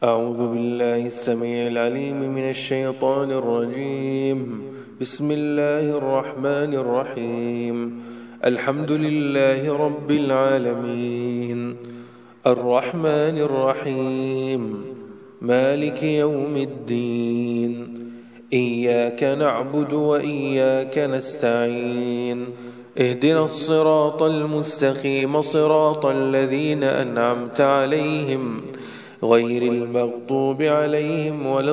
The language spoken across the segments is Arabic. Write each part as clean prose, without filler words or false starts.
أعوذ بالله السميع العليم من الشيطان الرجيم. بسم الله الرحمن الرحيم. الحمد لله رب العالمين الرحمن الرحيم مالك يوم الدين إياك نعبد وإياك نستعين اهدنا الصراط المستقيم صراط الذين أنعمت عليهم غير المغضوب عليهم ولا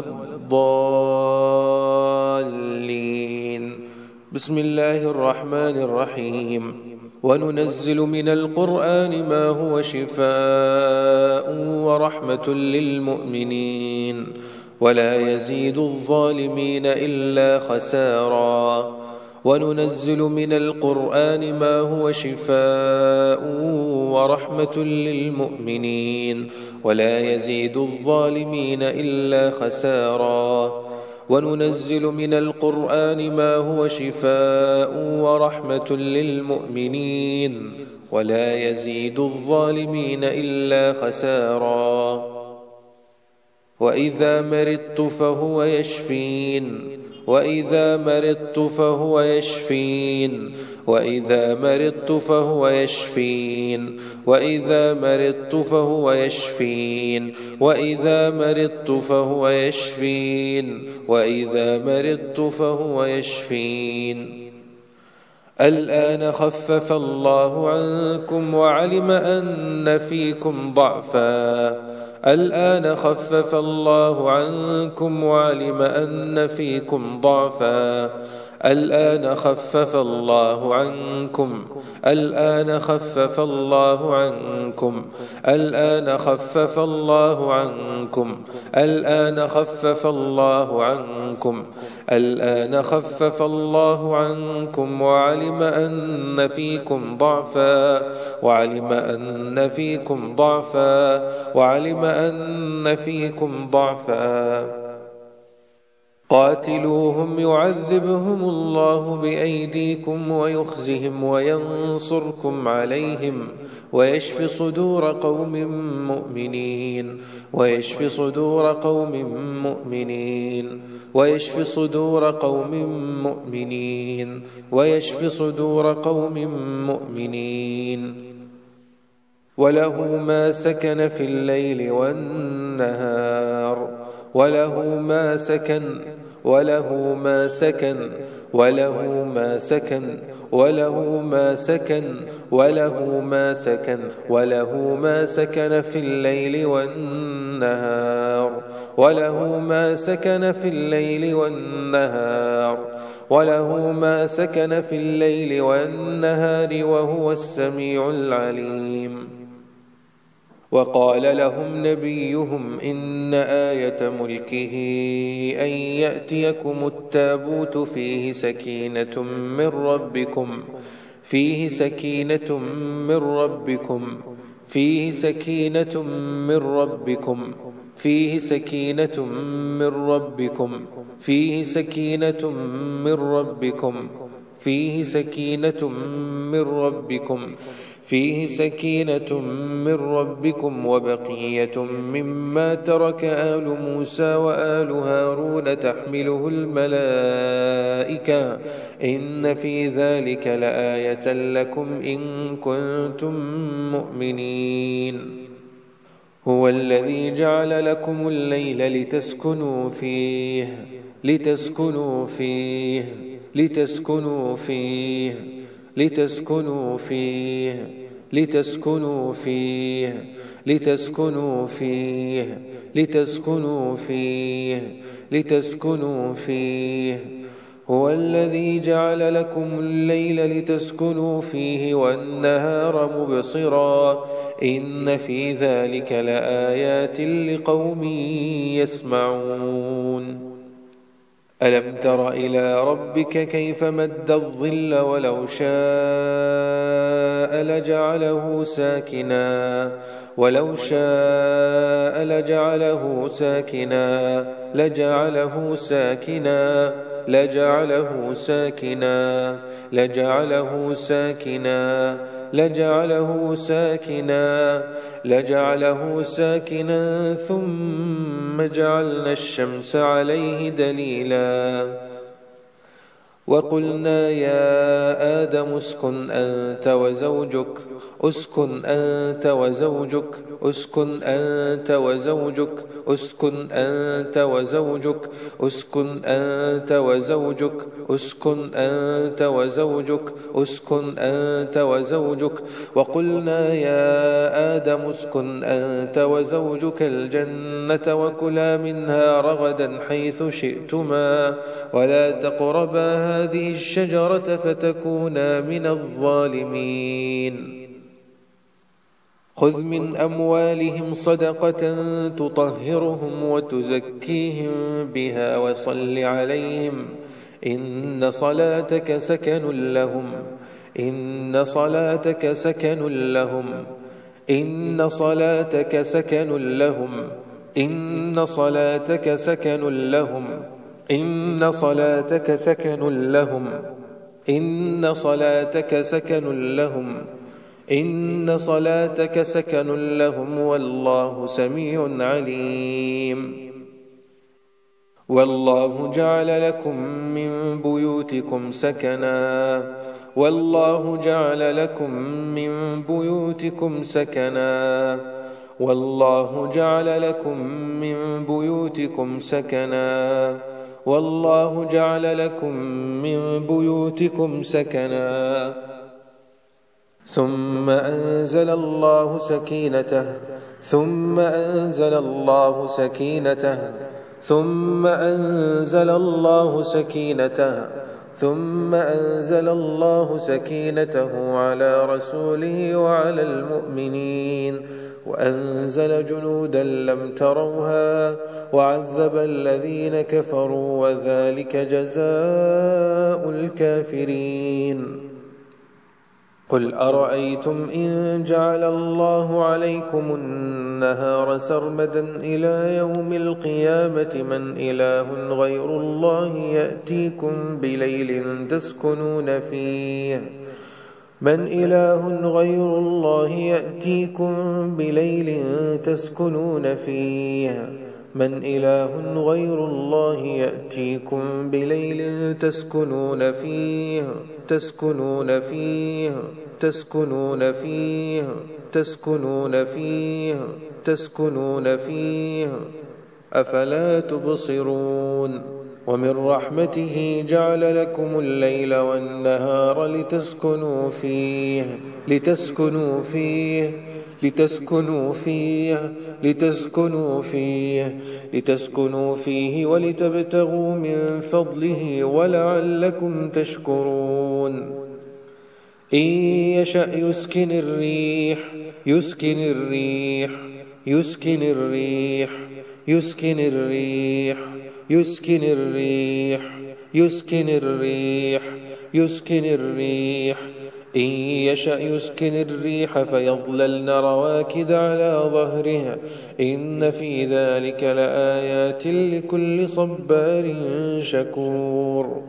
الضالين. بسم الله الرحمن الرحيم. وننزل من القرآن ما هو شفاء ورحمة للمؤمنين ولا يزيد الظالمين إلا خسارا. وننزل من القرآن ما هو شفاء ورحمة للمؤمنين ولا يزيد الظالمين إلا خسارا. وننزل من القرآن ما هو شفاء ورحمة للمؤمنين ولا يزيد الظالمين إلا خسارا. وإذا مرضت فهو يشفين وإذا مرضت فهو يشفين وإذا مرضت فهو يشفين وإذا مرضت فهو يشفين وإذا مرضت فهو يشفين وإذا مرضت فهو يشفين. الآن خفف الله عنكم وعلم أن فيكم ضعفا الآن خفف الله عنكم وعلم أن فيكم ضعفا الآن خفف الله عنكم الآن خفف الله عنكم الآن خفف الله عنكم الآن خفف الله عنكم الآن خفف الله عنكم وعلم أن فيكم ضعفا وعلم أن فيكم ضعفا وعلم أن فيكم ضعفا. قاتلوهم يعذبهم الله بأيديكم ويخزهم وينصركم عليهم ويشف صدور قوم مؤمنين ويشف صدور قوم مؤمنين ويشف صدور قوم مؤمنين ويشف صدور قوم مؤمنين. وله ما سكن في الليل والنهار وله ما سكن وله ما سكن وله ما سكن وله ما سكن وله ما سكن وله ما سكن في الليل والنهار وله ما سكن في الليل والنهار وله ما سكن في الليل والنهار وهو السميع العليم. وقال لهم نبيهم إن آية ملكه أن يأتيكم التابوت فيه سكينة من ربكم فيه سكينة من ربكم فيه سكينة من ربكم فيه سكينة من ربكم فيه سكينة من ربكم فيه سكينة من ربكم فيه سكينة من ربكم وبقية مما ترك آل موسى وآل هارون تحمله الملائكة إن في ذلك لآية لكم إن كنتم مؤمنين. هو الذي جعل لكم الليل لتسكنوا فيه لتسكنوا فيه لتسكنوا فيه لتسكنوا فيه لتسكنوا فيه لتسكنوا فيه لتسكنوا فيه لتسكنوا فيه. هو الذي جعل لكم الليل لتسكنوا فيه والنهار مبصرا إن في ذلك لآيات لقوم يسمعون. ألم تر إلى ربك كيف مد الظل ولو شاء لجعله ساكنا ولو شاء لجعله ساكنا لجعله ساكنا لجعله ساكنا لجعله ساكنا لجعله ساكنا ثم جعلنا الشمس عليه دليلا وقلنا يا آدم اسكن أنت وزوجك اسكن أنت وزوجك اسكن أنت وزوجك اسكن أنت وزوجك اسكن أنت وزوجك اسكن أنت وزوجك اسكن أنت وزوجك وقلنا يا آدم اسكن أنت وزوجك الجنة وكلا منها رغدا حيث شئتما ولا تقربا هذه الشجرة فتكونا من الظالمين خذ من أموالهم صدقة تطهرهم وتزكيهم بها وصل عليهم إن صلاتك سكن لهم إن صلاتك سكن لهم إن صلاتك سكن لهم إن صلاتك سكن لهم إن صلاتك سكن لهم إن صلاتك سكن لهم إن صلاتك سكن لهم والله سميع عليم والله جعل لكم من بيوتكم سكنا والله جعل لكم من بيوتكم سكنا والله جعل لكم من بيوتكم سكنا والله جعل لكم من بيوتكم سكنا ثم أنزل الله سكينته ثم أنزل الله سكينته ثم أنزل الله سكينته ثم أنزل الله سكينته على رسوله وعلى المؤمنين وأنزل جنودا لم تروها وعذب الذين كفروا وذلك جزاء الكافرين قل أرأيتم إن جعل الله عليكم النهار سرمدا إلى يوم القيامة من إله غير الله يأتيكم بليل تسكنون فيه من إله غير الله يأتيكم بليل تسكنون فيه من إله غير الله يأتيكم بليل تسكنون فيه تسكنون فيه تسكنون فيه تسكنون فيه تسكنون فيه أفلا تبصرون ومن رحمته جعل لكم الليل والنهار لتسكنوا فيه لتسكنوا فيه لتسكنوا فيه لتسكنوا فيه لتسكنوا فيه ولتبتغوا من فضله ولعلكم تشكرون إن يشأ يسكن الريح يسكن الريح يسكن الريح يسكن الريح يسكن الريح يسكن الريح يسكن الريح إن يشأ يسكن الريح فيظللن رواكد على ظهرها إن في ذلك لآيات لكل صبار شكور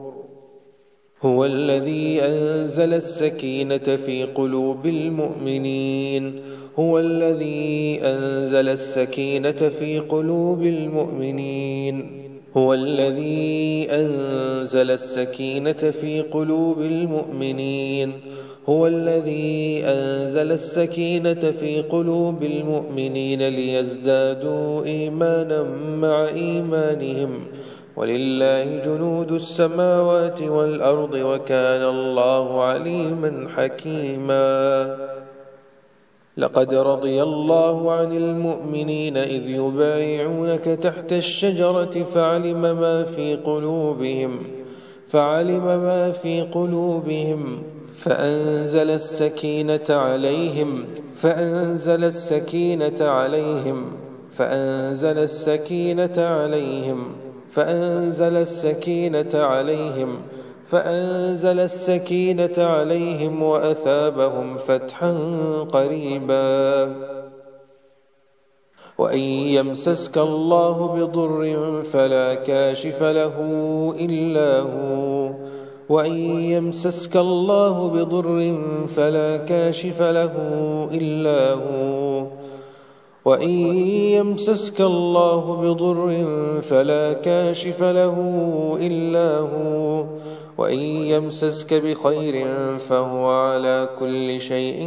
هو الذي أنزل السكينة في قلوب المؤمنين هو الذي أنزل السكينة في قلوب المؤمنين هو الذي أنزل السكينة في قلوب المؤمنين هو الذي أنزل السكينة في قلوب المؤمنين ليزدادوا إيمانا مع إيمانهم ولله جنود السماوات والأرض وكان الله عليما حكيما لقد رضي الله عن المؤمنين إذ يبايعونك تحت الشجرة فعلم ما في قلوبهم فأنزل السكينة عليهم فأنزل السكينة عليهم فأنزل السكينة عليهم فأنزل السكينة عليهم فأنزل السكينة عليهم وأثابهم فتحا قريبا وإن يمسسك الله بضر فلا كاشف له إلا هو وإن يمسسك الله بضر فلا كاشف له إلا هو وإن يمسسك الله بضر فلا كاشف له إلا هو وإن يمسسك بخير فهو على كل شيء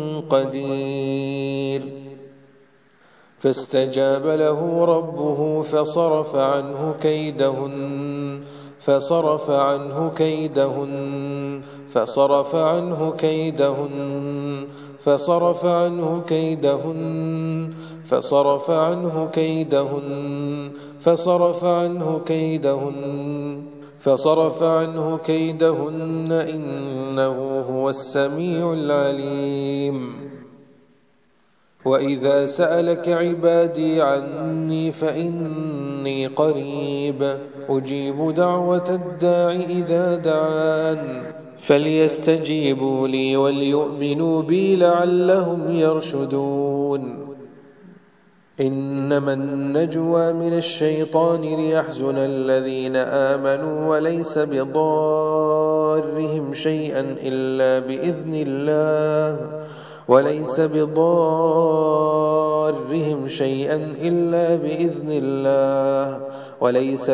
قدير فاستجاب له ربه فصرف عنه كيدهن فصرف عنه كيدهن فصرف عنه كيدهن فصرف عنه كيدهن فصرف عنه كيدهن فصرف عنه كيدهن فصرف عنه كيدهن إنه هو السميع العليم وإذا سألك عبادي عني فإني قريب أجيب دعوة الداع إذا دعان فليستجيبوا لي وليؤمنوا بي لعلهم يرشدون إنما النجوى من الشيطان ليحزن الذين آمنوا وليس بضارهم شيئا إلا بإذن الله وليس بضارهم شيئا إلا بإذن الله وليس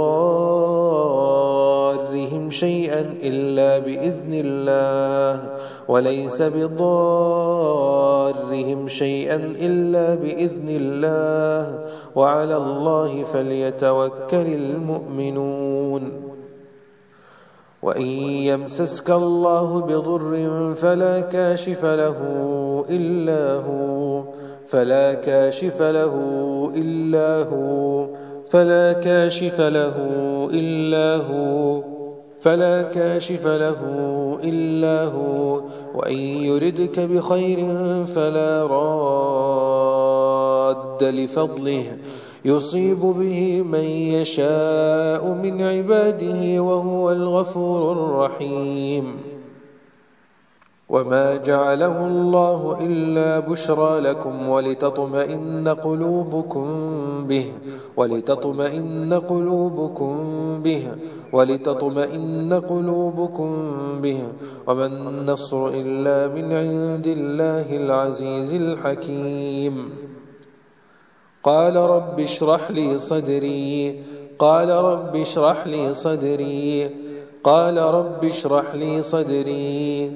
بضارهم شيئا إلا بإذن الله وليس بضارهم شيئا إلا بإذن الله وعلى الله فليتوكل المؤمنون وإن يمسسك الله بضر فلا كاشف له إلا هو فلا كاشف له إلا هو فلا كاشف له إلا هو فلا كاشف له إلا هو وإن يردك بخير فلا راد لفضله يصيب به من يشاء من عباده وهو الغفور الرحيم وما جعله الله إلا بشرى لكم ولتطمئن قلوبكم به وما النصر إلا من عند الله العزيز الحكيم قال رب اشرح لي صدري قال رب اشرح لي صدري قال رب اشرح لي صدري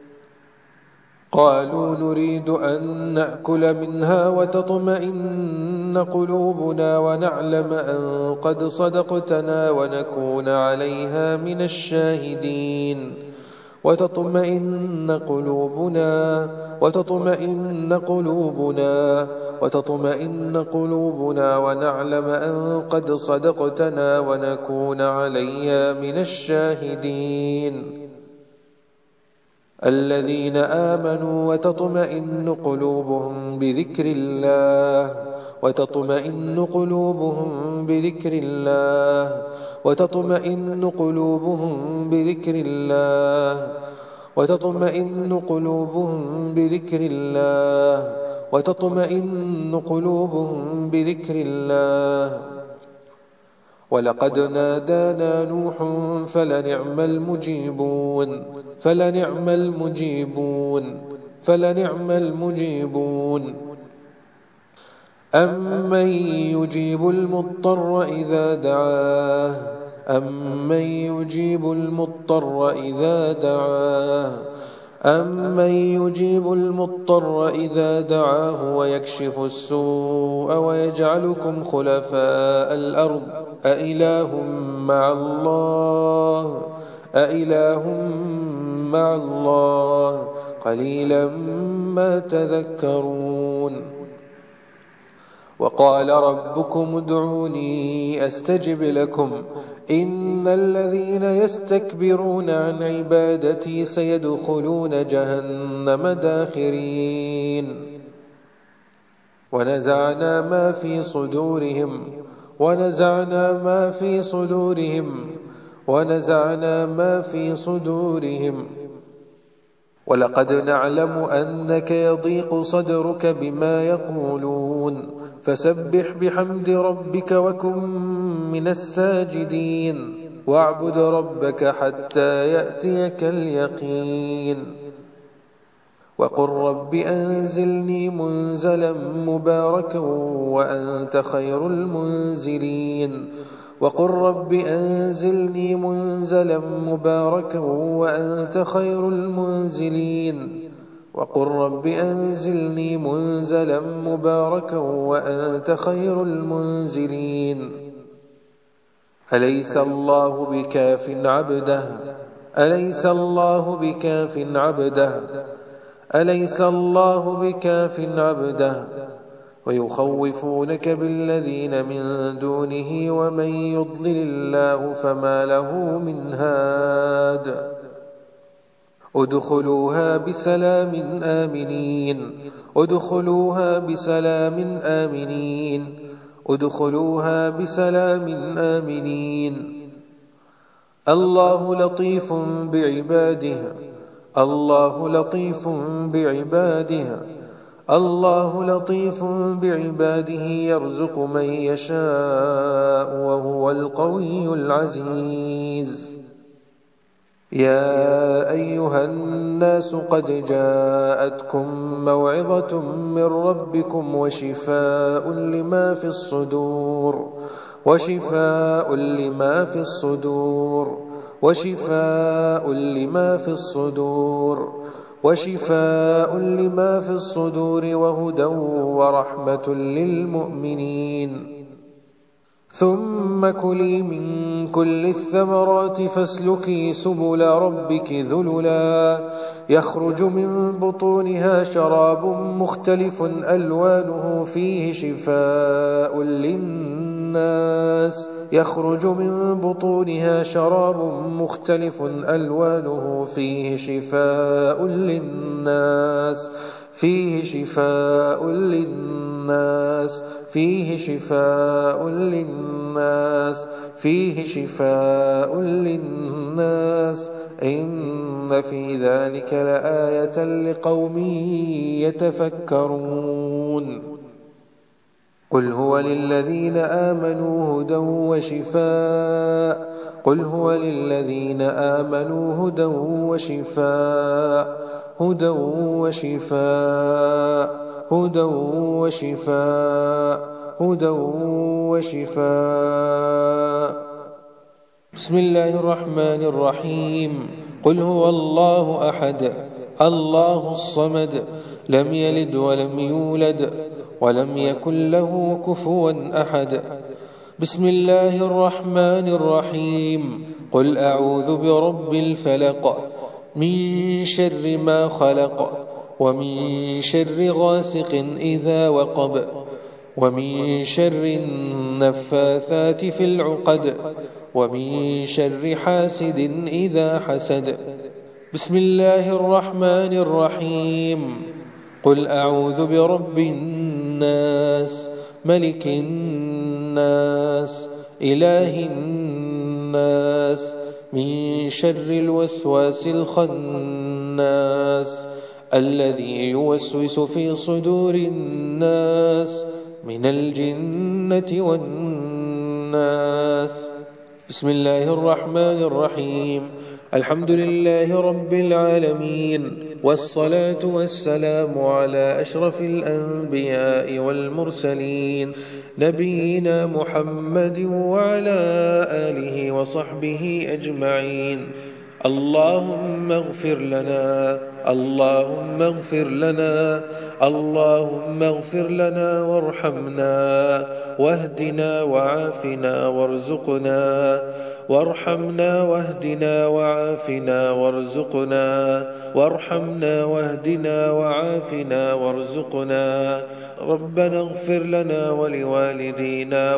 قالوا نريد أن نأكل منها وتطمئن قلوبنا ونعلم أن قد صدقتنا ونكون عليها من الشاهدين وتطمئن قلوبنا ونعلم أن قد صدقتنا ونكون عليها من الشاهدين الذين آمنوا وتطمئن قلوبهم بذكر الله وتطمئن قلوبهم بذكر الله وتطمئن قلوبهم بذكر الله وتطمئن قلوبهم بذكر الله وتطمئن قلوبهم بذكر الله ولقد نادانا نوح فلنعم المجيبون أمن يجيب المضطر إذا دعاه أمن يجيب المضطر إذا دعاه ويكشف السوء ويجعلكم خلفاء الأرض أإله مع الله قليلا ما تذكرون وقال ربكم ادعوني أستجب لكم إن الذين يستكبرون عن عبادتي سيدخلون جهنم داخرين ونزعنا ما في صدورهم ولقد نعلم أنك يضيق صدرك بما يقولون فسبح بحمد ربك وكن من الساجدين واعبد ربك حتى يأتيك اليقين وقل رب أنزلني منزلا مباركا وأنت خير المنزلين وقل رب أنزلني منزلا مباركا وأنت خير المنزلين وقل رب أنزلني منزلا مباركا وأنت خير المنزلين أليس الله بكاف عبده أليس الله بكاف عبده أليس الله بكاف عبده ويخوفونك بالذين من دونه ومن يضلل الله فما له من هاد ادخلوها بسلام آمنين ادخلوها بسلام آمنين ادخلوها بسلام آمنين الله لطيف بعباده الله لطيف بعباده الله لطيف بعباده يرزق من يشاء وهو القوي العزيز يا أيها الناس قد جاءتكم موعظة من ربكم وشفاء لما في الصدور وشفاء لما في الصدور وشفاء لما في الصدور وشفاء لما في الصدور وهدى ورحمة للمؤمنين ثم كلي من كل الثمرات فاسلكي سبل ربك ذللا يخرج من بطونها شراب مختلف ألوانه فيه شفاء للناس يخرج من بطونها شراب مختلف ألوانه فيه شفاء للناس فيه شفاء للناس فيه شفاء للناس فيه شفاء للناس إن في ذلك لآية لقوم يتفكرون قل هو للذين آمنوا هدى وشفاء قل هو للذين آمنوا هدى وشفاء هدى وشفاء هدى وشفاء هدى وشفاء بسم الله الرحمن الرحيم قل هو الله أحد الله الصمد لم يلد ولم يولد ولم يكن له كفوا أحد بسم الله الرحمن الرحيم قل أعوذ برب الفلق من شر ما خلق ومن شر غاسق إذا وقب ومن شر النفاثات في العقد ومن شر حاسد إذا حسد بسم الله الرحمن الرحيم قل أعوذ برب الناس ملك الناس إله الناس من شر الوسواس الخناس الذي يوسوس في صدور الناس من الجنة والناس بسم الله الرحمن الرحيم الحمد لله رب العالمين والصلاة والسلام على أشرف الأنبياء والمرسلين نبينا محمد وعلى آله وصحبه أجمعين اللهم اغفر لنا اللهم اغفر لنا اللهم اغفر لنا وارحمنا واهدنا وعافنا وارزقنا وارحمنا واهدنا وعافنا وارزقنا وارحمنا واهدنا وعافنا وارزقنا ربنا اغفر لنا ولوالدينا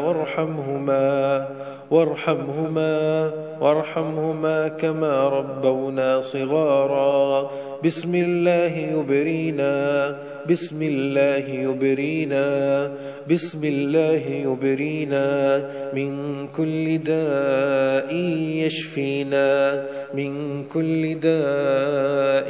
وارحمهما كما ربونا صغارا بسم الله يبرينا بسم الله يبرينا بسم الله يبرينا من كل داء يشفينا من كل داء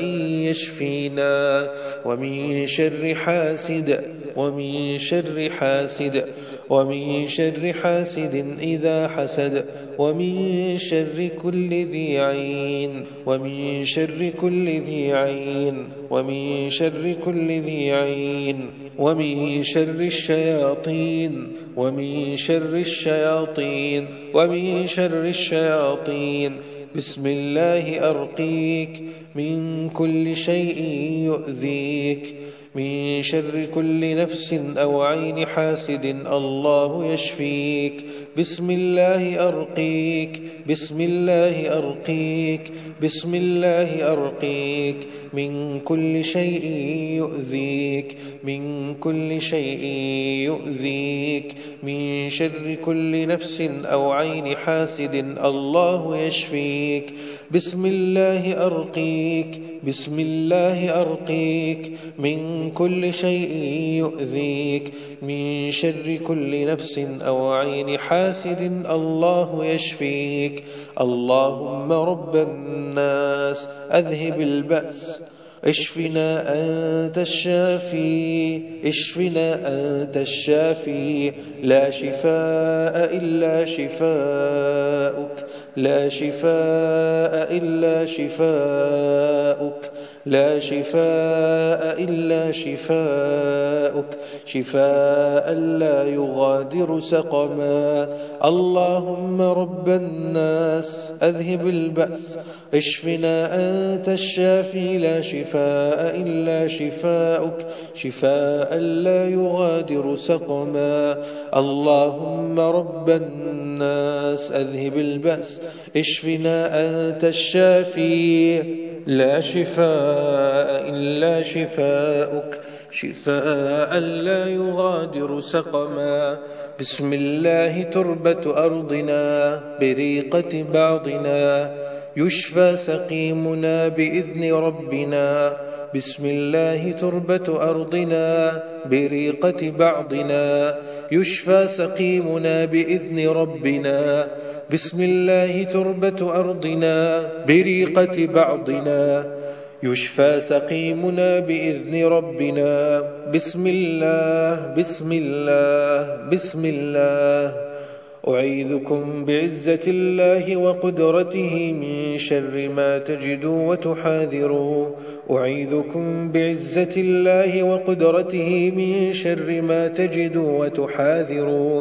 يشفينا ومن شر حاسد ومن شر حاسد إذا حسد، ومن شر كل ذي عين، ومن شر كل ذي عين، ومن شر كل ذي عين، ومن شر الشياطين، ومن شر الشياطين، ومن شر الشياطين. بسم الله أرقيك من كل شيء يؤذيك، من شر كل نفس أو عين حاسد الله يشفيك. بسم الله أرقيك، بسم الله أرقيك، بسم الله أرقيك من كل شيء يؤذيك، من كل شيء يؤذيك، من شر كل نفس أو عين حاسد الله يشفيك. بسم الله أرقيك، بسم الله أرقيك من كل شيء يؤذيك، من شر كل نفس أو عين حاسد الله يشفيك. اللهم رب الناس أذهب البأس، اشفنا أنت الشافي، اشفنا أنت الشافي، لا شفاء إلا شفاؤك، لا شفاء إلا شفاؤك، لا شفاء إلا شفاؤك، شفاء لا يغادر سقما. اللهم رب الناس أذهب البأس، اشفنا أنت الشافي، لا شفاء إلا شفاؤك، شفاء لا يغادر سقما. اللهم رب الناس أذهب البأس، اشفنا أنت الشافي، لا شفاء إلا شفاؤك، شفاء لا يغادر سقما. بسم الله تربة أرضنا بريقة بعضنا، يشفى سقيمنا بإذن ربنا. بسم الله تربة أرضنا بريقة بعضنا، يشفى سقيمنا بإذن ربنا. بسم الله تربة أرضنا بريقة بعضنا، يشفى سقيمنا بإذن ربنا. بسم الله، بسم الله، بسم الله. أعيذكم بعزة الله وقدرته من شر ما تجدوا وتحاذروا. أعيذكم بعزة الله وقدرته من شر ما تجدوا وتحاذروا.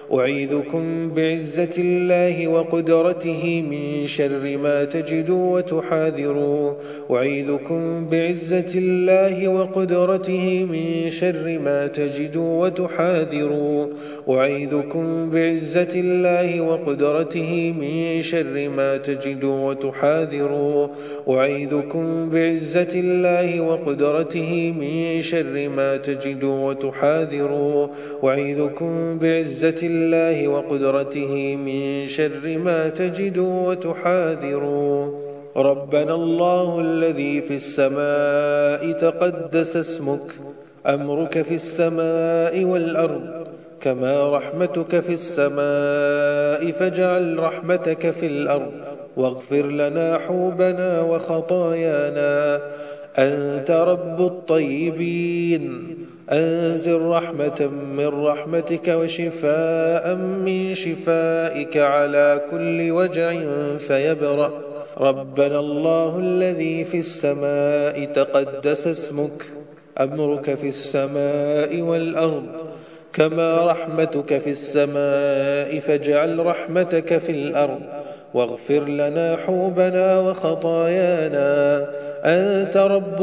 أعيذكم بعزة الله وقدرته من شر ما تجدوا وتحاذروا. أعيذكم بعزة الله وقدرته من شر ما تجدوا وتحاذروا. أعيذكم بعزة الله وقدرته من شر ما تجدوا وتحاذروا. أعيذكم بعزة الله وقدرته من شر ما تجدوا وتحاذروا. أعيذكم بعزة الله وقدرته من شر ما تجدوا وتحاذروا. ربنا الله الذي في السماء تقدس اسمك، أمرك في السماء والأرض كما رحمتك في السماء، فاجعل رحمتك في الأرض واغفر لنا حوبنا وخطايانا. أنت رب الطيبين، أنزل رحمة من رحمتك وشفاء من شفائك على كل وجع فيبرأ. ربنا الله الذي في السماء تقدس اسمك، أمرك في السماء والأرض كما رحمتك في السماء، فاجعل رحمتك في الأرض واغفر لنا حوبنا وخطايانا. أنت رب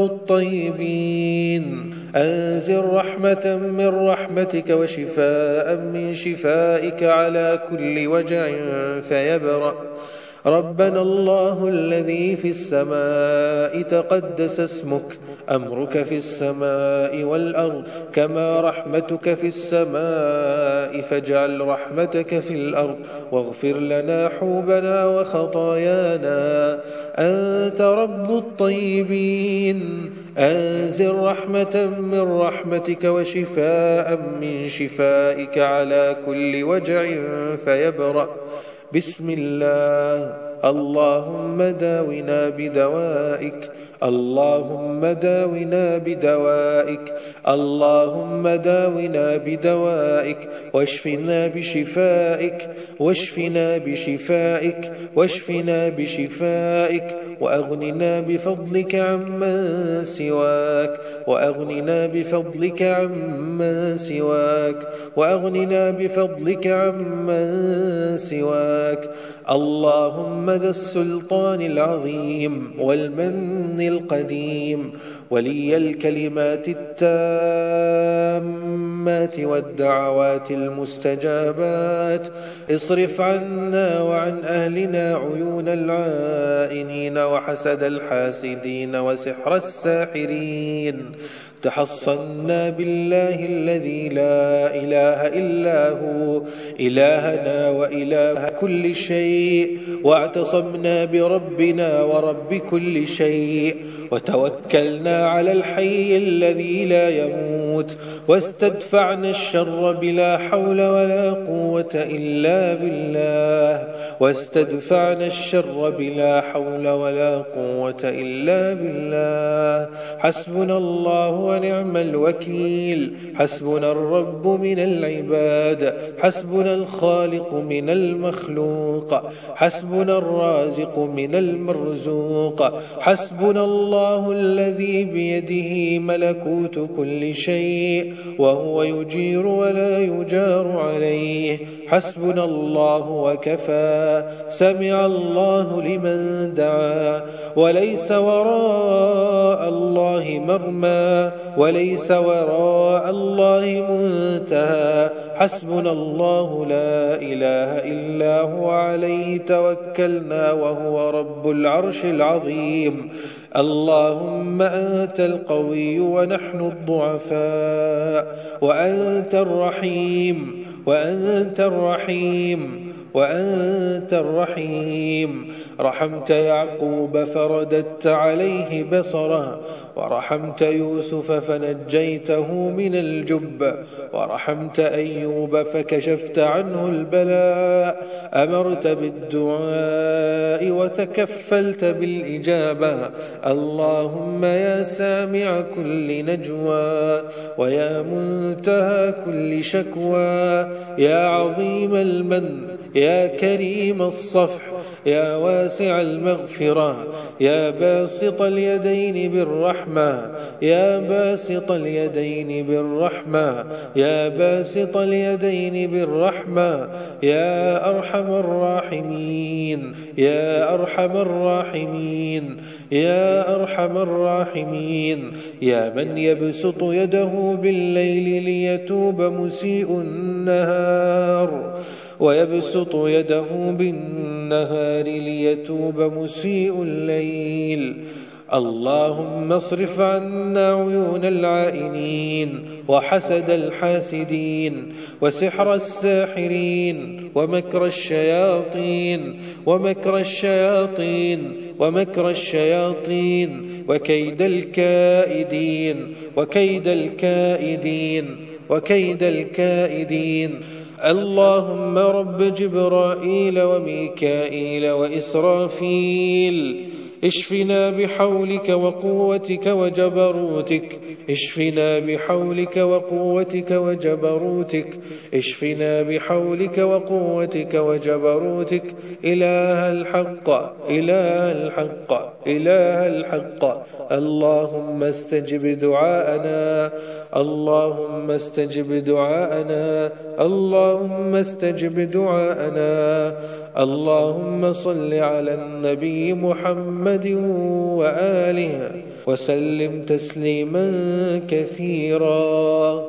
الطيبين، أنزل رحمة من رحمتك وشفاء من شفائك على كل وجع فيبرأ. ربنا الله الذي في السماء تقدس اسمك، أمرك في السماء والأرض كما رحمتك في السماء، فاجعل رحمتك في الأرض واغفر لنا حوبنا وخطايانا. أنت رب الطيبين، أنزل رحمة من رحمتك وشفاء من شفائك على كل وجع فيبرأ. بسم الله. اللهم داونا بدوائك، اللهم داونا بدوائك، اللهم داونا بدوائك، واشفنا بشفائك، واشفنا بشفائك، واشفنا بشفائك، وأغننا بفضلك عمن سواك، وأغننا بفضلك عمن سواك، وأغننا بفضلك عمن سواك. اللهم ذا السلطان العظيم والمن القديم، ولي الكلمات التامات والدعوات المستجابات، اصرف عنا وعن أهلنا عيون العائنين وحسد الحاسدين وسحر الساحرين. تحصنا بالله الذي لا إله إلا هو إلهنا وإله كل شيء، واعتصمنا بربنا ورب كل شيء، وتوكلنا على الحي الذي لا يموت، واستدفعنا الشر بلا حول ولا قوة إلا بالله، واستدفعنا الشر بلا حول ولا قوة إلا بالله. حسبنا الله ونعم الوكيل، حسبنا الرب من العباد، حسبنا الخالق من المخلوق، حسبنا الرازق من المرزوق، حسبنا الله الذي بيده ملكوت كل شيء وهو يجير ولا يجار عليه. حسبنا الله وكفى، سمع الله لمن دعا، وليس وراء الله مرمى، وليس وراء الله منتهى. حسبنا الله لا إله إلا هو عليه توكلنا وهو رب العرش العظيم. اللهم أنت القوي ونحن الضعفاء، وأنت الرحيم، وأنت الرحيم، وأنت الرحيم. رحمت يعقوب فرددت عليه بصره، ورحمت يوسف فنجيته من الجب، ورحمت أيوب فكشفت عنه البلاء. أمرت بالدعاء وتكفلت بالإجابة. اللهم يا سامع كل نجوى، ويا منتهى كل شكوى، يا عظيم المن، يا كريم الصفح، يا واسع المغفرة، يا باسط اليدين بالرحمة، يا باسط اليدين بالرحمة، يا باسط اليدين بالرحمة، يا أرحم الراحمين، يا أرحم الراحمين، يا أرحم الراحمين. يا من يبسط يده بالليل ليتوب مسيء النهار، ويبسط يده بالنهار ليتوب مسيء الليل. اللهم اصرف عنا عيون العائنين، وحسد الحاسدين، وسحر الساحرين، ومكر الشياطين، ومكر الشياطين، ومكر الشياطين، وكيد الكائدين، وكيد الكائدين، وكيد الكائدين. اللهم رب جبرائيل وميكائيل وإسرافيل، اشفنا بحولك وقوتك وجبروتك، اشفنا بحولك وقوتك وجبروتك، اشفنا بحولك وقوتك وجبروتك. إله الحق، إله الحق، إله الحق. اللهم استجب دعاءنا، اللهم استجب دعاءنا، اللهم استجب دعاءنا. اللهم صل على النبي محمد وآله وسلم تسليما كثيرا.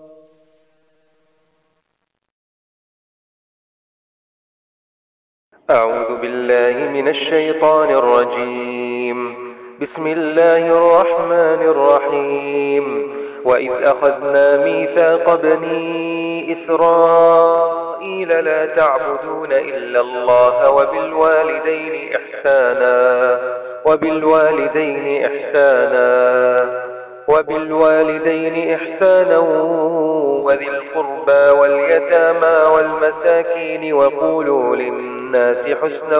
أعوذ بالله من الشيطان الرجيم. بسم الله الرحمن الرحيم. وإذ أخذنا ميثاق بني إسرائيل لا تعبدون إلا الله وبالوالدين إحسانا وبالوالدين إحسانا وذي القربى واليتامى والمساكين وقولوا للناس حسنا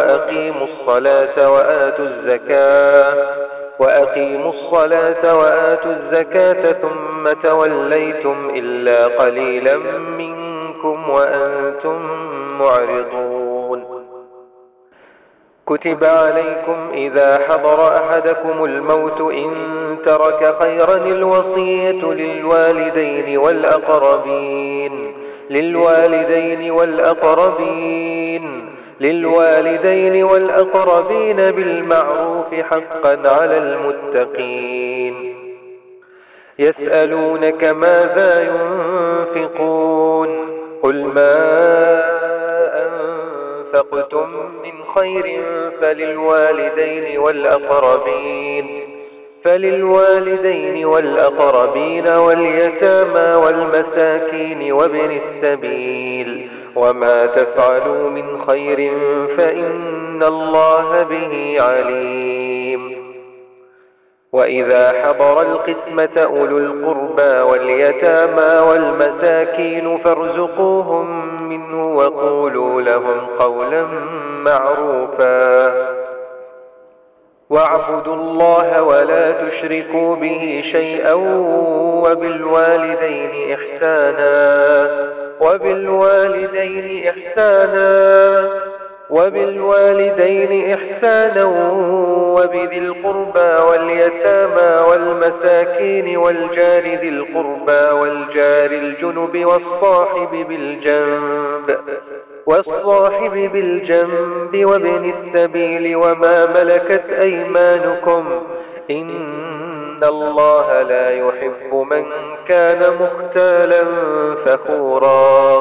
وأقيموا الصلاة وآتوا الزكاة ثم توليتم إلا قليلا منكم وأنتم معرضون. كتب عليكم إذا حضر أحدكم الموت إن ترك خيرا الوصية للوالدين والأقربين بالمعروف حقا على المتقين. يسألونك ماذا ينفقون قل ما أنفقتم من خير فللوالدين والأقربين واليتامى والمساكين وابن السبيل وما تفعلوا من خير فإن الله به عليم. وإذا حضر القسمة أولو القربى واليتامى والمساكين فارزقوهم منه وقولوا لهم قولا معروفا. واعبدوا الله ولا تشركوا به شيئا وبالوالدين إحسانا وبذي القربى واليتامى والمساكين والجار ذي القربى والجار الجنب والصاحب بالجنب وابن السبيل وما ملكت أيمانكم إن الله لا يحب من كان مختالا فخورا.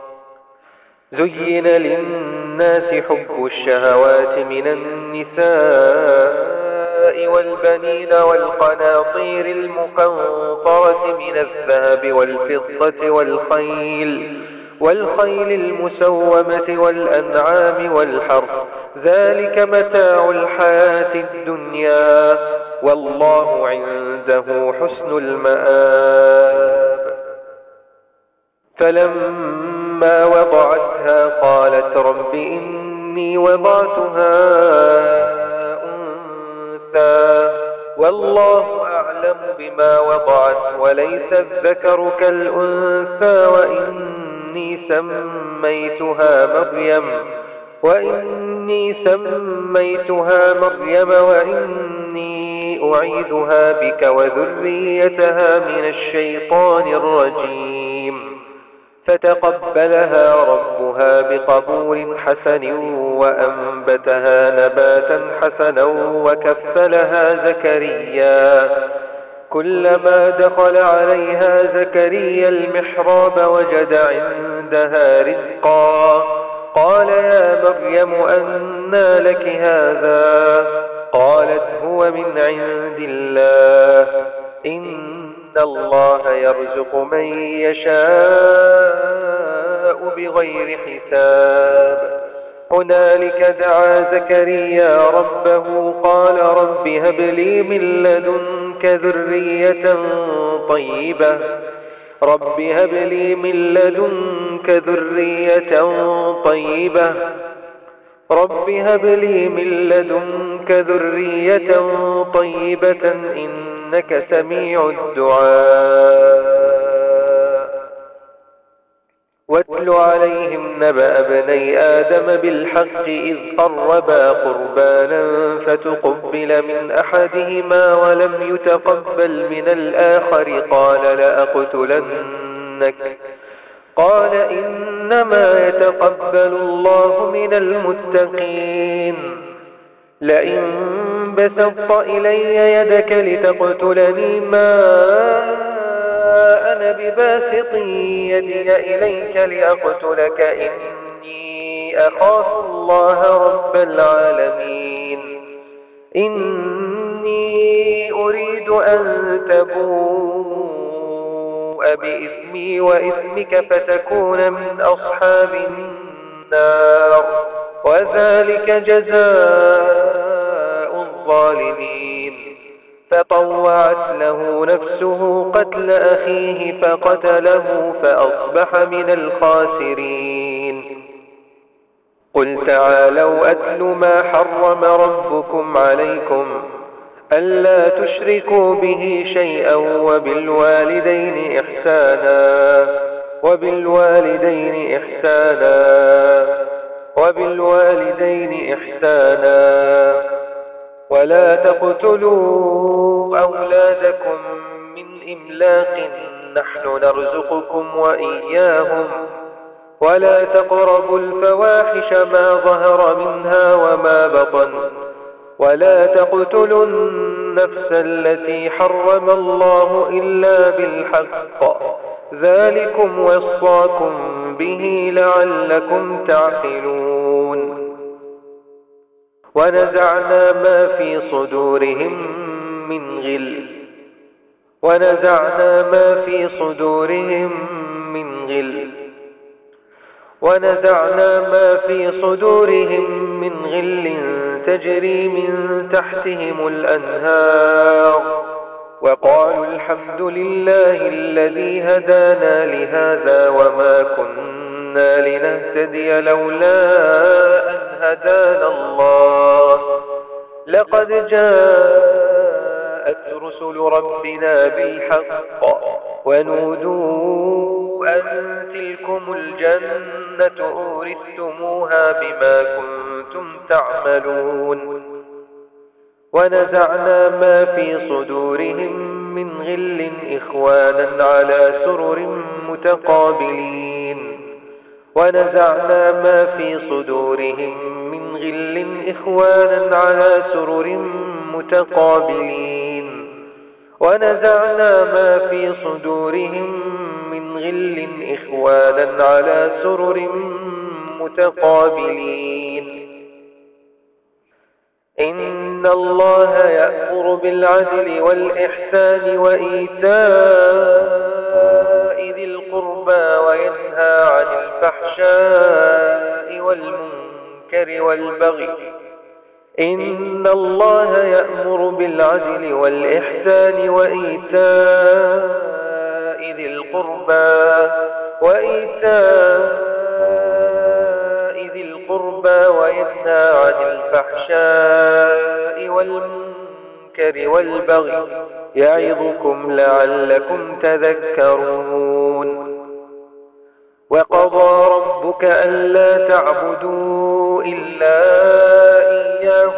زين للناس حب الشهوات من النساء والبنين والقناطير المقنطرة من الذهب والفضة والخيل المسومة والأنعام والحرث ذلك متاع الحياة الدنيا والله عنده حسن المآب. فلما وضعتها قالت رب إني وضعتها أنثى والله أعلم بما وضعت وليس الذكر كالأنثى وإني سميتها مريم وإني أعيذها بك وذريتها من الشيطان الرجيم. فتقبلها ربها بقبول حسن وأنبتها نباتا حسنا وكفلها زكريا. كلما دخل عليها زكريا المحراب وجد عندها رزقا قال يا مريم أنى لك هذا قالت هو من عند الله إن الله يرزق من يشاء بغير حساب. هنالك دعا زكريا ربه قال رب هب لي من لدنك ذرية طيبة إنك سميع الدعاء. واتل عليهم نبأ ابني آدم بالحق إذ قربا قربانا فتقبل من أحدهما ولم يتقبل من الآخر قال لأقتلنك قال إنما يتقبل الله من المتقين. لئن بسطت إلي يدك لتقتلني ما أنا بباسط يدي إليك لأقتلك إني أخاف الله رب العالمين. إني أريد أن تبوء بإثمي وإثمك فتكون من أصحاب النار وذلك جزاء الظالمين. فطوعت له نفسه قتل أخيه فقتله فأصبح من الخاسرين. قل تعالوا أتل ما حرم ربكم عليكم ألا تشركوا به شيئا وبالوالدين إحسانا ولا تقتلوا أولادكم من إملاق نحن نرزقكم وإياهم ولا تقربوا الفواحش ما ظهر منها وما بطن ولا تقتلوا النفس التي حرم الله إلا بالحق ذلكم وصاكم به لعلكم تعقلون. ونزعنا ما في صدورهم من غل تجري من تحتهم الأنهار وقالوا الحمد لله الذي هدانا لهذا وما كنا لنهتدي لولا أن هدانا الله لقد جاءت رسل ربنا بالحق ونودوا أن تلكم الجنة أورثتموها بما كنتم تعملون. ونزعنا ما في صدورهم من غل إخوانا على سرر متقابلين. إن الله يأمر بالعدل والإحسان وإيتاء ذي القربى وينهى عن الفحشاء والمنكر والبغي يعظكم لعلكم تذكرون. وقضى ربك ألا تعبدوا إلا إياه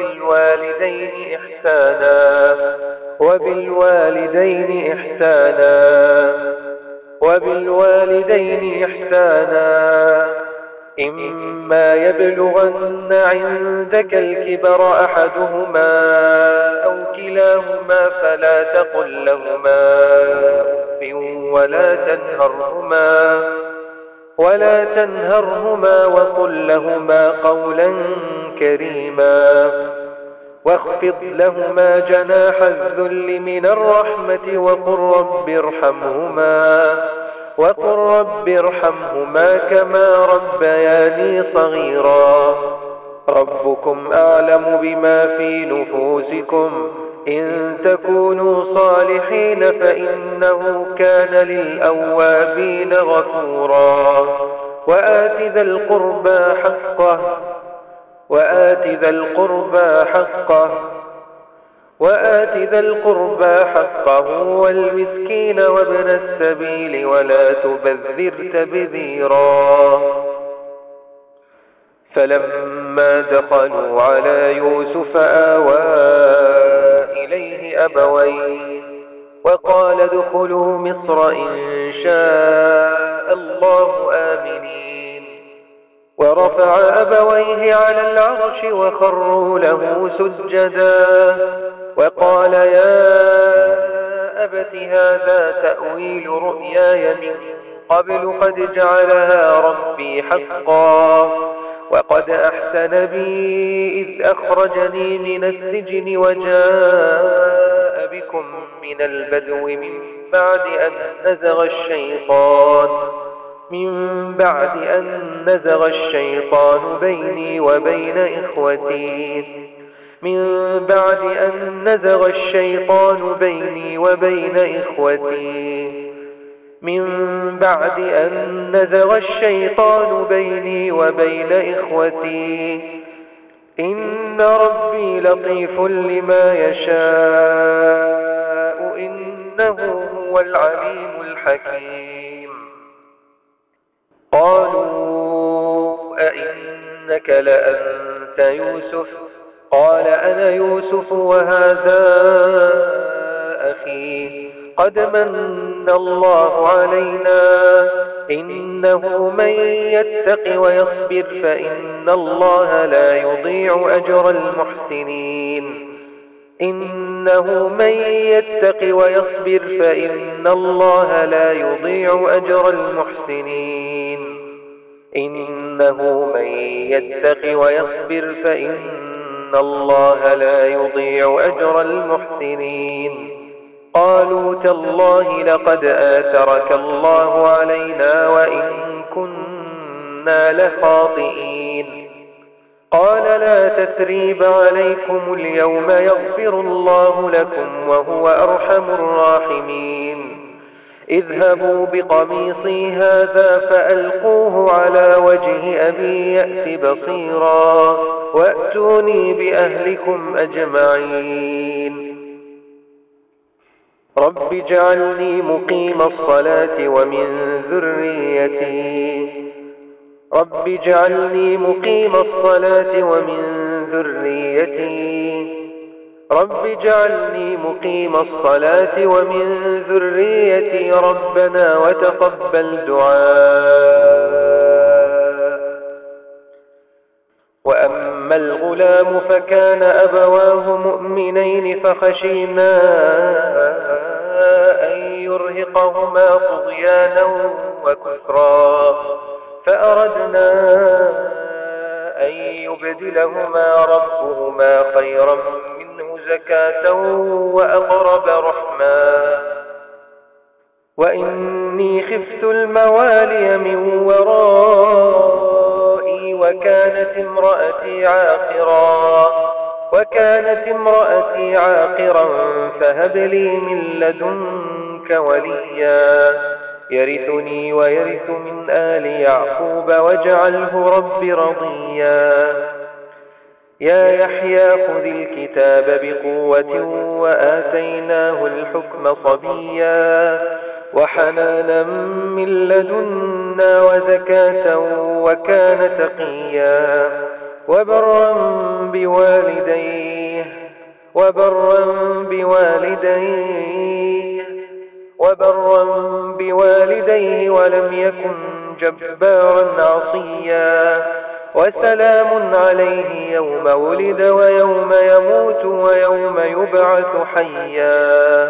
وبالوالدين إحسانا إما يبلغن عندك الكبر أحدهما أو كلاهما فلا تقل لهما أف ولا تنهرهما وقل لهما قولا كريما واخفض لهما جناح الذل من الرحمة وقل رب ارحمهما كما ربياني صغيرا. ربكم أعلم بما في نفوسكم إن تكونوا صالحين فإنه كان للأوابين غفورا. وآت ذا القربى حقه والمسكين وابن السبيل ولا تبذر تبذيرا. فلما دخلوا على يوسف آوى إليه أبويه وقال ادخلوا مصر إن شاء الله آمنين. ورفع أبويه على العرش وخروا له سجدا وقال يا أبت هذا تأويل رؤياي من قبل قد جعلها ربي حقا وقد أحسن بي إذ أخرجني من السجن وجاء بكم من البدو من بعد أن نزغ الشيطان بيني وبين إخوتي من بعد أن نزغ الشيطان بيني وبين إخوتي من بعد أن نزغ الشيطان بيني وبين إخوتي إن ربي لطيف لما يشاء إنه هو العليم الحكيم قالوا أئنك لأنت يوسف قال أنا يوسف وهذا أخي قد من الله علينا إنه من يتق ويصبر فإن الله لا يضيع أجر المحسنين إنه من يتق ويصبر فإن الله لا يضيع أجر المحسنين إنه من يتق ويصبر فإن الله لا يضيع أجر المحسنين قالوا تالله لقد آثرك الله علينا وإن كنا لخاطئين قال لا تثريب عليكم اليوم يغفر الله لكم وهو أرحم الراحمين اذهبوا بقميصي هذا فألقوه على وجه أبي يأت بصيرا وأتوني بأهلكم أجمعين رب اجعلني مقيم الصلاة ومن ذريتي رب اجعلني مقيم الصلاة ومن ذريتي رب اجعلني مقيم الصلاة ومن ذريتي ربنا وتقبل دعاء وأما الغلام فكان أبواه مؤمنين فخشينا أن يرهقهما طغيانا وكفرا فأردنا أن يبدلهما ربهما خيرا منه زكاة وأقرب رحما وإني خفت الموالي من ورائي وكانت امرأتي عاقرا فهب لي من لدنك وليا يرثني ويرث من آل يعقوب واجعله رب رضيا يا يحيى خذ الكتاب بقوة وآتيناه الحكم صبيا وحنانا من لدنا وزكاة وكان تقيا وبرا بوالديه ولم يكن جبارا عصيا وسلام عليه يوم ولد ويوم يموت ويوم يبعث حيا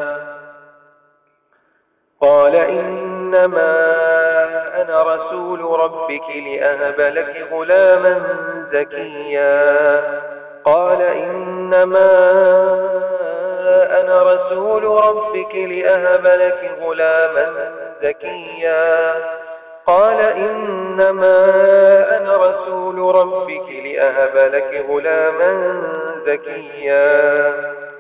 قال إنما أنا رسول ربك لأهب لك غلاما زكيا قال إنما أنا رسول ربك لأهب لك غلاما زكيا قال إنما أنا رسول ربك لأهب لك غلاما زكيا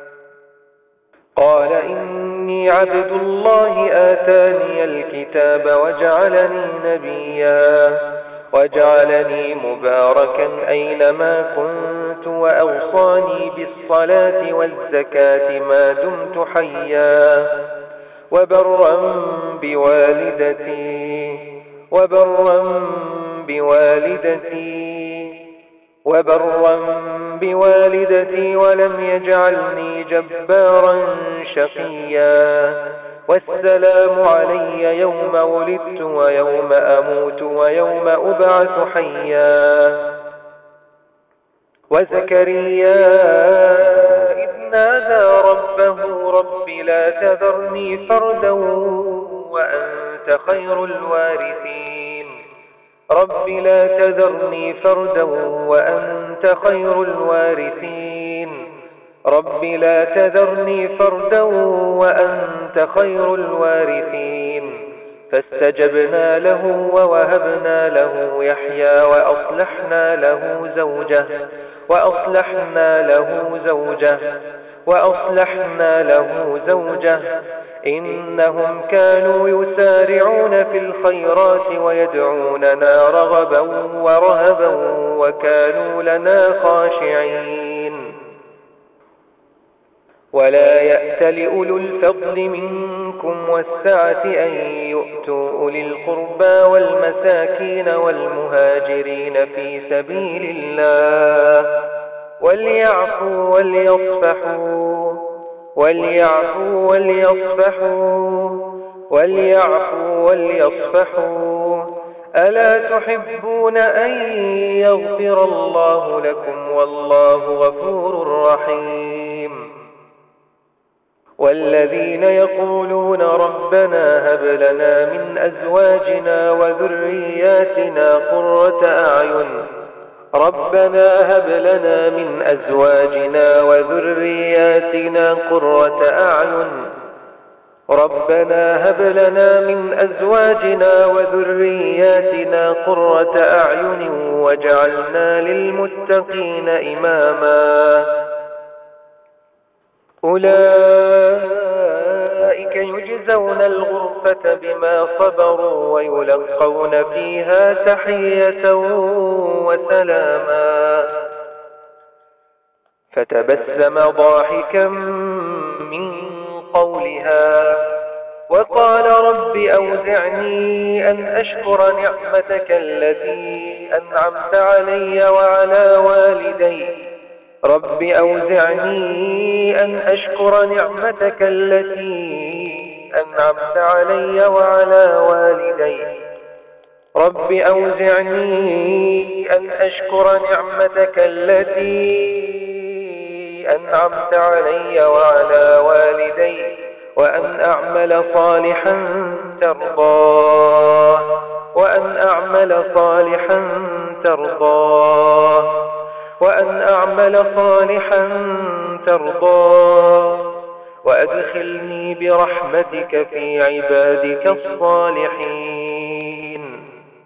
قال إني عبد الله آتاني الكتاب وجعلني نبيا وجعلني مباركا أينما كنت وأوصاني بالصلاة والزكاة ما دمت حيا وبرا بوالدتي ولم يجعلني جبارا شقيا والسلام علي يوم ولدت ويوم أموت ويوم أبعث حيا وزكريا إذ نادى ربه رب لا تذرني فردا وأنت خير الوارثين رب لا تذرني فردا وأنت خير الوارثين رب لا تذرني فردا وأنت خير الوارثين فاستجبنا له ووهبنا له يحيى وأصلحنا له زوجه إنهم كانوا يسارعون في الخيرات ويدعوننا رغبا ورهبا وكانوا لنا خاشعين. ولا يأتل أولو الفضل منكم والسعة أن يؤتوا أولي القربى والمساكين والمهاجرين في سبيل الله وليعفوا وليصفحوا ألا تحبون أن يغفر الله لكم والله غفور رحيم. والذين يقولون ربنا هب لنا من أزواجنا وذرياتنا قرة أعين واجعلنا للمتقين إماما. أولئك يجزون الغرفة بما صبروا ويلقون فيها تحية وسلاما. فتبسم ضاحكا من قولها وقال رب أوزعني أن أشكر نعمتك التي أنعمت علي وعلى والدي وأن أعمل صالحا ترضاه وأدخلني برحمتك في عبادك الصالحين.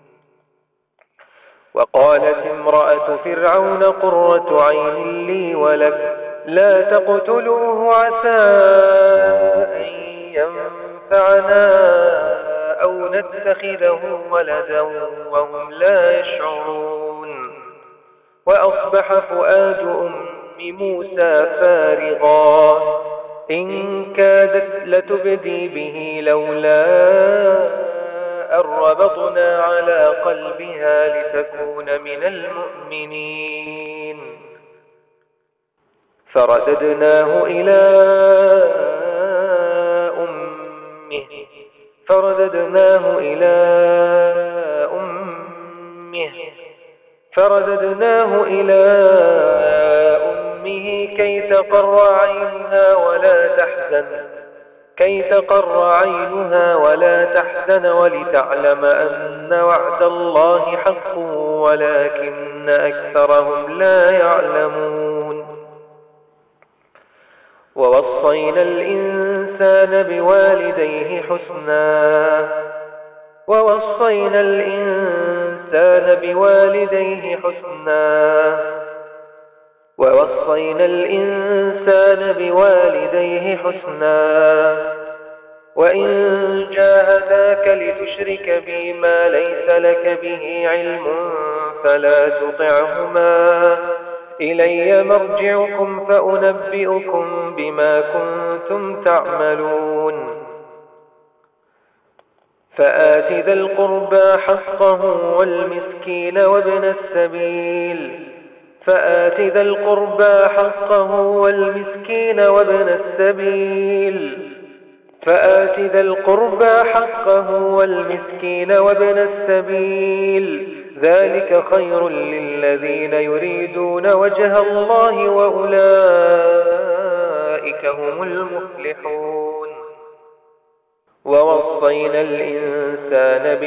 وقالت امرأة فرعون قرة عين لي ولك لا تقتلوه عسى أن ينفعنا أو نتخذه ولدا وهم لا يشعرون. وأصبح فؤاد أم موسى فارغا إن كادت لتبدي به لولا أن ربطنا على قلبها لتكون من المؤمنين. فرددناه إلى أمه كي تقر عينها ولا تحزن ولتعلم أن وعد الله حق ولكن أكثرهم لا يعلمون. ووصينا الإنسان بوالديه حسنا وإن جاهداك لتشرك بي ما ليس لك به علم فلا تطعهما إلي مرجعكم فأنبئكم بما كنتم تعملون. فآت ذا القربى حقه والمسكين وابن السبيل ذلك خير للذين يريدون وجه الله وأولئك هم المفلحون. ووصينا الإنسان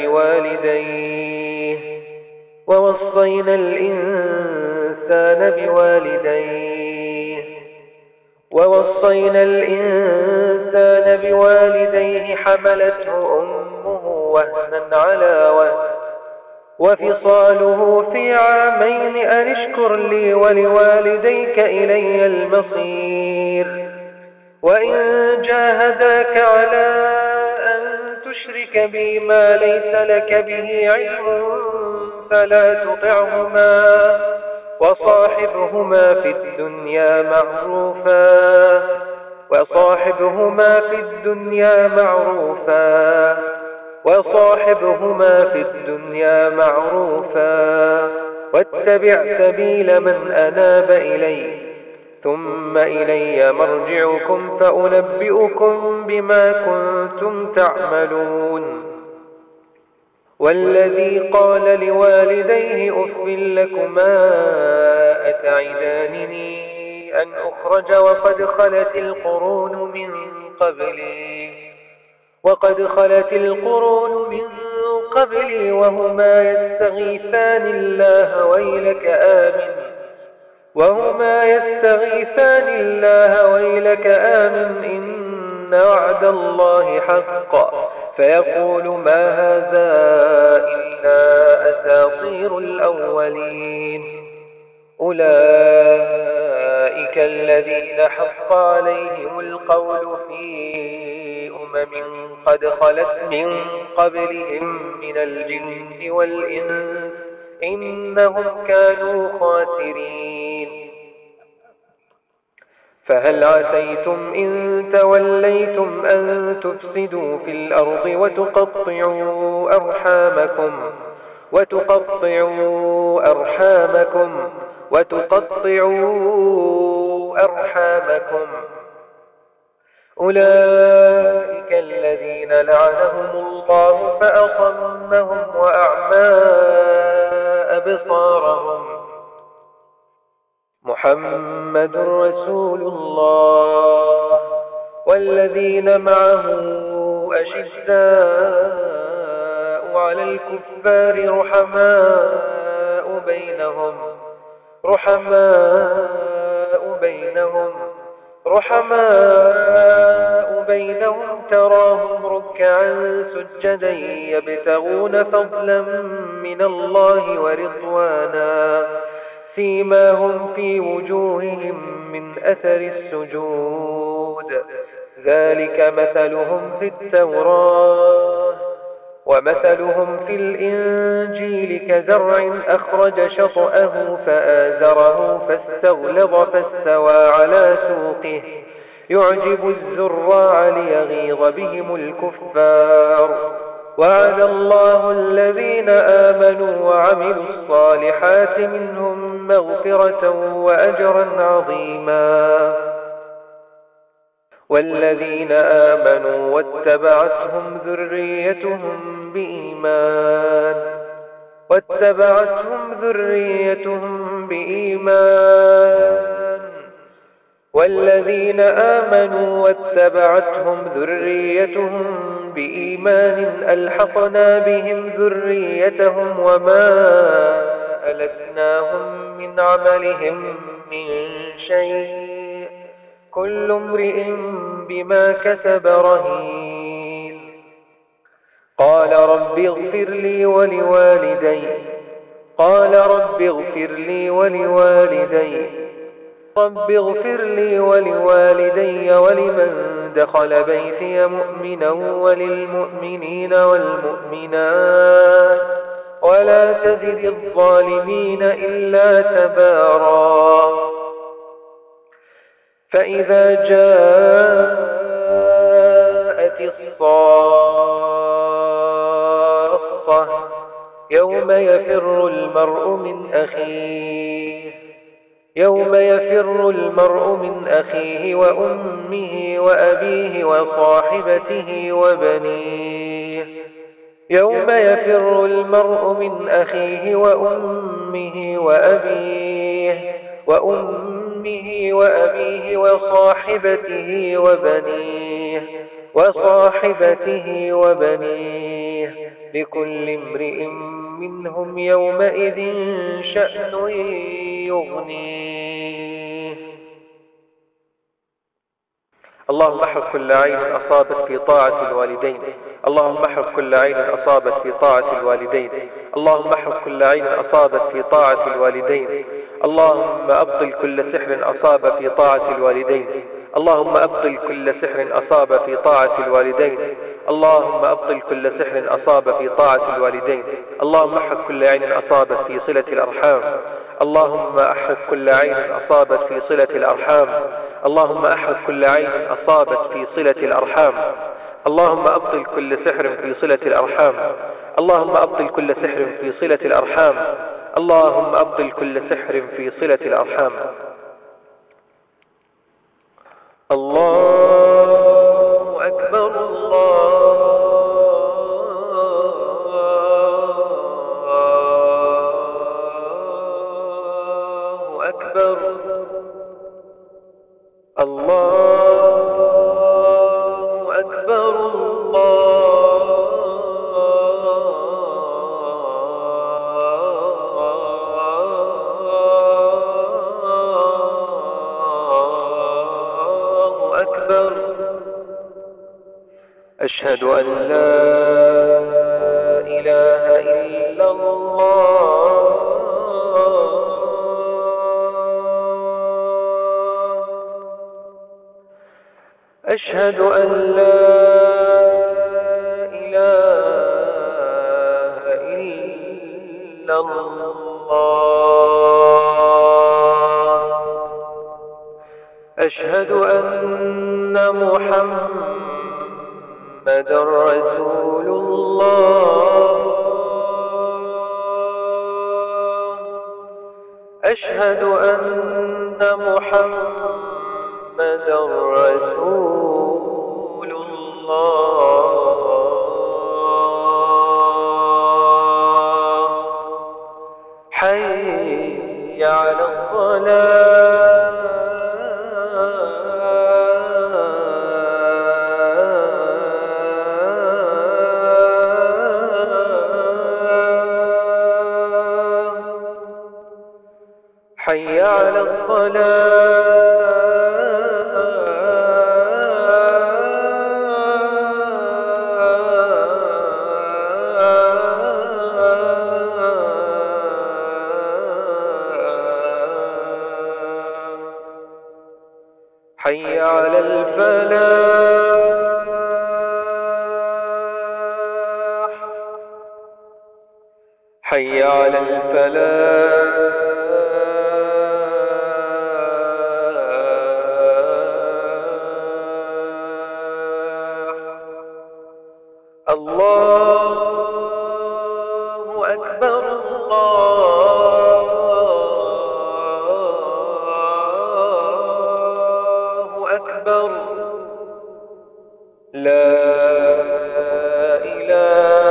بوالديه حملته أمه وهنا على وهن وفصاله في عامين أن اشكر لي ولوالديك إلي المصير وإن جاهداك على أن تشرك بي ما ليس لك به علم فلا تطعهما وصاحبهما في الدنيا معروفا واتبع سبيل من أناب إلي ثم إلي مرجعكم فأنبئكم بما كنتم تعملون والذي قال لوالديه أف لكما أتعدانني أن أخرج وقد خلت القرون من قبلي وهما يستغيثان الله ويلك آمن إن وعد الله حق فيقول ما هذا إلا أساطير الأولين أولئك الذين حق عليهم القول في قد خلت من قبلهم من الجن والإنس إنهم كانوا خاسرين فهل عسيتم إن توليتم أن تفسدوا في الأرض وتقطعوا أرحامكم أولئك الذين لعنهم الله فأصمهم وأعمى أبصارهم محمد رسول الله والذين معه أشداء على الكفار رحماء بينهم تراهم ركعا سجدا يبتغون فضلا من الله ورضوانا سيماهم في وجوههم من أثر السجود ذلك مثلهم في التوراة ومثلهم في الإنجيل كزرع أخرج شطأه فآزره فاستغلظ فاستوى على سوقه يعجب الزراع ليغيظ بهم الكفار وعد الله الذين آمنوا وعملوا الصالحات منهم مغفرة وأجرا عظيما والذين آمنوا واتبعتهم ذريتهم بإيمان ألحقنا بهم ذريتهم وما ألتناهم من عملهم من شيء كل امرئ بما كسب رهين قال رب اغفر لي ولوالدي ولمن دخل بيتي مؤمنا وللمؤمنين والمؤمنات ولا تزد الظالمين إلا تبارا فإذا جاءت الصاخة يوم يفر المرء من أخيه وأمه وأبيه وصاحبته وبنيه لكل امرئ منهم يومئذ شأن يغنيه اللهم احفظ كل عين أصابت في طاعة الوالدين. اللهم احفظ كل عين أصابت في طاعة الوالدين. اللهم احفظ كل عين أصابت في طاعة الوالدين. اللهم أبطل كل سحر أصاب في طاعة الوالدين. اللهم أبطل كل سحر أصاب في طاعة الوالدين. اللهم أبطل كل سحر أصاب في طاعة الوالدين. اللهم احفظ كل عين أصابت في صلة الأرحام. اللهم احفظ كل عين أصابت في صلة الأرحام. اللهم احفظ كل عين أصابت في صلة الأرحام. اللهم أبطل كل سحر في صلة الأرحام. اللهم أبطل كل سحر في صلة الأرحام. اللهم أبطل كل سحر في صلة الأرحام. الله أكبر. الله أكبر. الله أكبر. الله أكبر. أشهد أن لا إله إلا الله. أشهد أن لا إله إلا الله. أشهد أن محمدا رسول الله. أشهد أن محمدا رسول الله. حي على الصلاة. حي على الصلاة. حي على الفلاح. حي على الفلاح. الله أكبر. الله أكبر. لا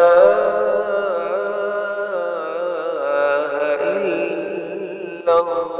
إله إلا الله.